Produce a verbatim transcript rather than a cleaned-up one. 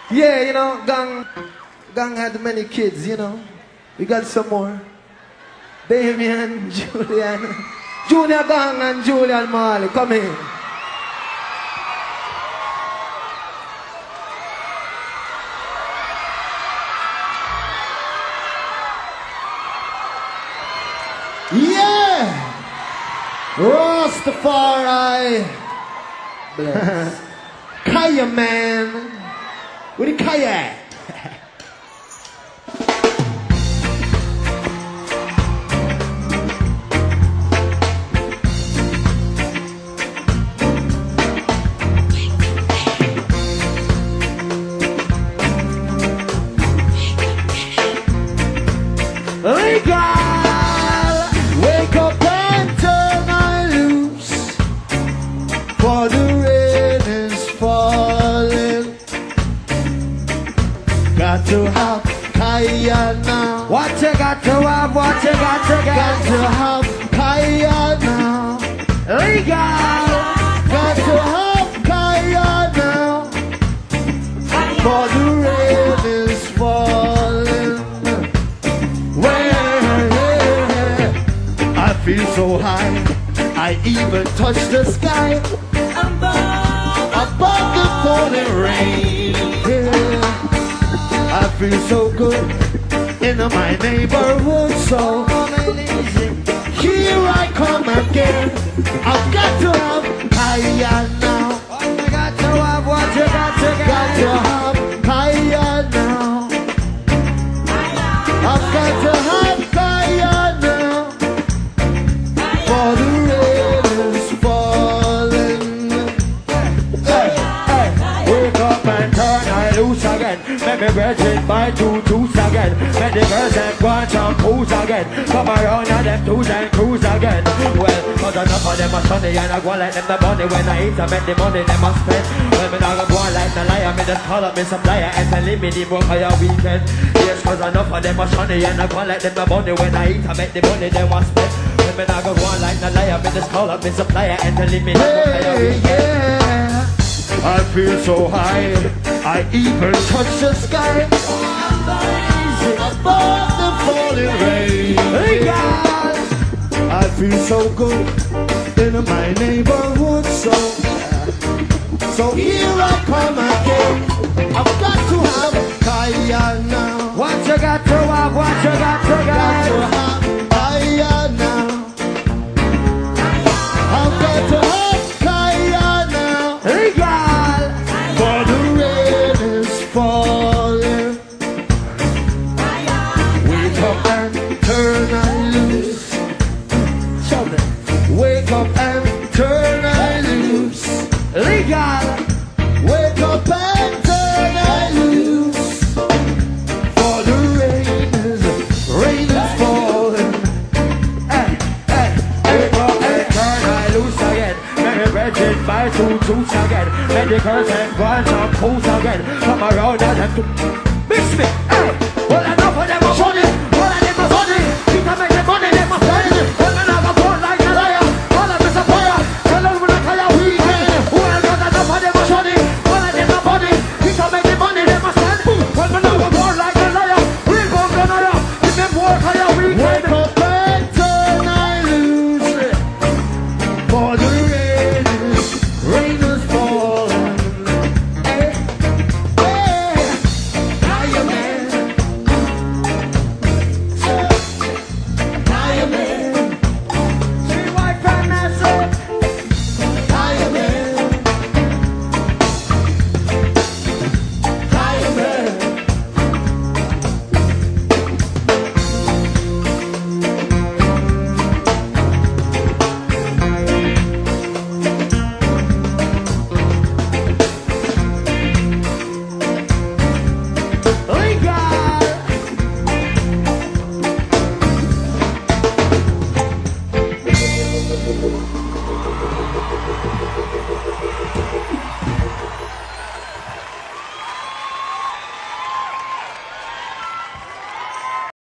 Yeah, you know, Gang, Gang had many kids, you know. We got some more. Damien, Julian, Junior Gang and Julian Marley, come in. Yeah! Rastafari! Bless. Kaya, man! Where the Kaya at? Wake up and turn I loose, for the rain is falling. Got to have Kaya now. What you got to have, what you got to get? Got to have Kaya now. Legal! Got to have Kaya now, for the rain is falling. I feel so high, I even touch the sky, above, above the falling rain. Yeah. I feel so good in my neighborhood, so here I come again. I've got to have Kaya now. What you got to have, what you got to get? Got to have Kaya now. I've got to have Kaya now. For the rain is falling. Hey, hey. Wake up and turn I loose again. Make me virgin by two twos again. Make the girls and go and jump who's again. Come around and them twos and cruise again. Well, cause enough of them are sunny and I go like them the money. When I eat I make the money them must spend. Well, me not go on like the liar. Me just call up me supplier and tell me the work for your weekend. Yes, cause enough of them are sunny and I go like them the money. When I eat I make the money them must spend. Well, me not go on like the liar. Me just call up me supplier and tell me the work for your Hey, weekend. yeah. I feel so high, I even touch the sky, above the falling rain. I feel so good in my neighborhood, so so here I come again. I've got to have Kaya now. What you got to have, what you got to Got get? to have Kaya now. I've got to have Kaya now. Legal! For the rain is falling. Wake up and turn and loose. Wake up and turn and loose. Legal! Wake up and turn and loose. For the rain is, rain is falling. Hey, hey, wake up and turn I loose again. Make me virgin by two twos again. Make the girls and go and jump who's again. Come around and them to mix me. Hey.